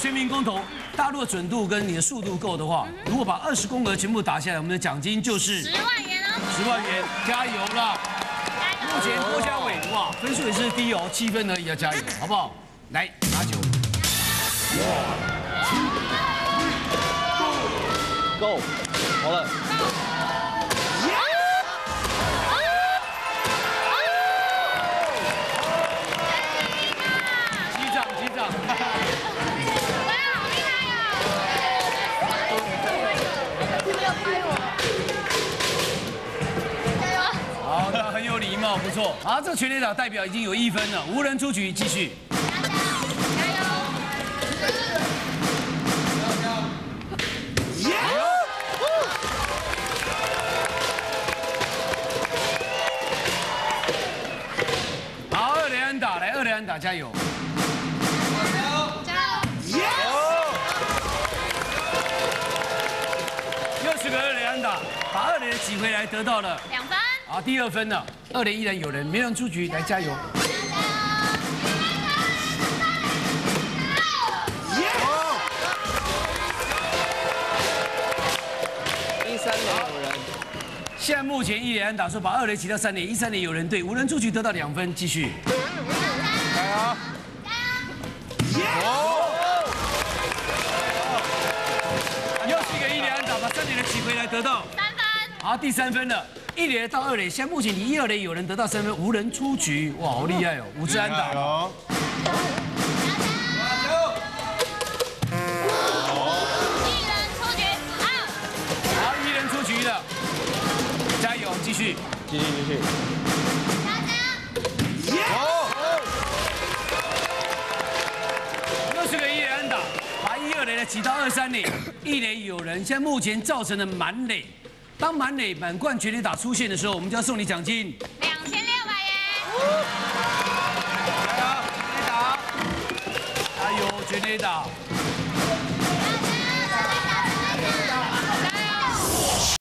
全民公投，大陆的准度跟你的速度够的话，如果把20公格全部打下来，我们的奖金就是 10万元哦 ，10万元，加油啦！目前郭家伟哇分数也是低哦，7分而已，要加油，好不好？来拿球。 Go， 好了。 好，他很有礼貌，不错。好，这个全垒打代表已经有1分了，无人出局，继续。好，2垒安打，来2垒安打，加油！加油！60个2垒安打，把2垒的挤回来，得到了 2分。 好，第2分了，2垒依然有人，没人出局，来加油！ 第3垒有人。 现在目前1垒安打说把2垒挤到3垒，3垒有人对，无人出局得到2分，继续。加油！又是一个1垒安打，把3垒的挤回来，得到 3分。 好，第3分了。 1垒到2垒，现在目前你1、2垒有人得到3分，无人出局，哇，好厉害哦！5支安打。 哦。 1人出局，out。 好，1人出局了，加油，继续。 继续。 60个1垒安打，把1、2垒的挤到2、3垒，1垒有人，现在目前造成了满垒。 当满垒满贯全垒打出现的时候，我们就要送你奖金 2600元。 加油，全垒打！加油，全垒打！